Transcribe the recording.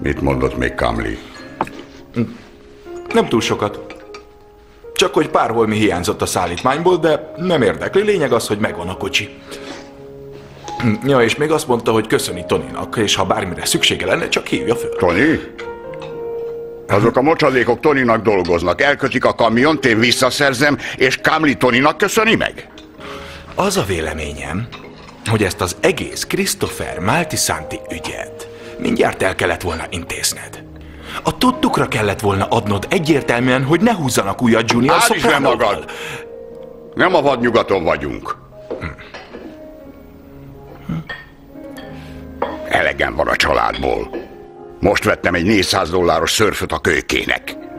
Mit mondott még Kamli? Nem túl sokat. Csak hogy pár holmi hiányzott a szállítmányból, de nem érdekli. Lényeg az, hogy megvan a kocsi. Ja, és még azt mondta, hogy köszöni Tonynak, és ha bármire szüksége lenne, csak hívja föl. Tony? Azok a mocsadékok Tonynak dolgoznak. Elkötik a kamiont, én visszaszerzem, és Kamli Tonynak köszöni meg? Az a véleményem, hogy ezt az egész Christopher Maltisanti ügyet mindjárt el kellett volna intézned. A tudtukra kellett volna adnod egyértelműen, hogy ne húzzanak újat Junior Sopranoval. magad! Nem a vadnyugaton vagyunk. Elegem van a családból. Most vettem egy $400 szörföt a kölykének.